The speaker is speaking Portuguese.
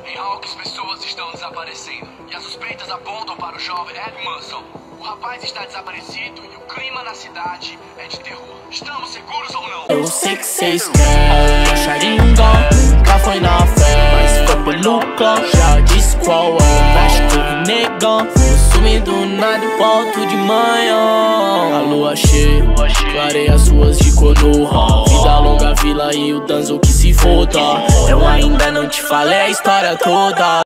Em Hawks, pessoas estão desaparecendo e as suspeitas apontam para o jovem Ed Manson. O rapaz está desaparecido e o clima na cidade é de terror. Estamos seguros ou não? Eu sei que cês querem o Sharingan, nunca foi na fé, mas foi pelo clã. Já disse qual é o mestre negão. Sumi do nada e volto de manhã. A lua cheia, clareia suas de Konoha. Vida longa, vila e o Danzo que se foda. Eu ainda não te falei a história toda.